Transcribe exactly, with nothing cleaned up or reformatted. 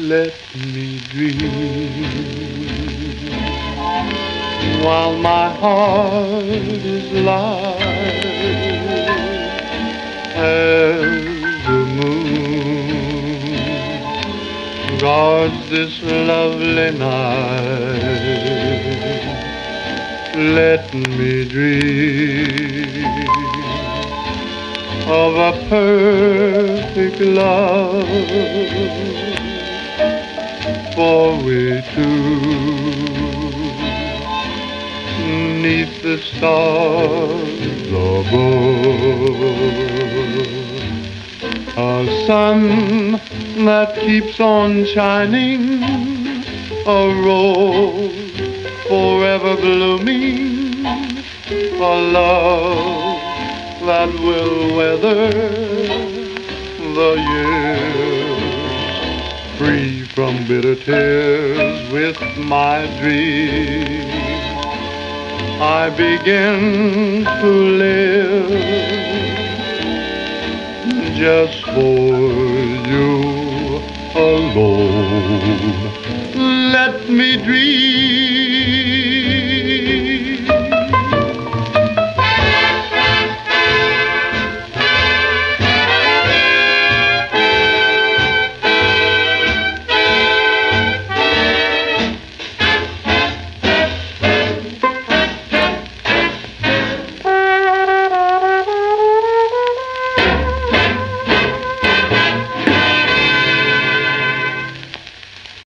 let me dream while my heart is light as the moon guards this lovely night. Let me dream of a perfect love, for we two, neath the stars above, a sun that keeps on shining, a rose forever blooming, a love that will weather the years, free from bitter tears. With my dream I begin to live just for you alone. Let me dream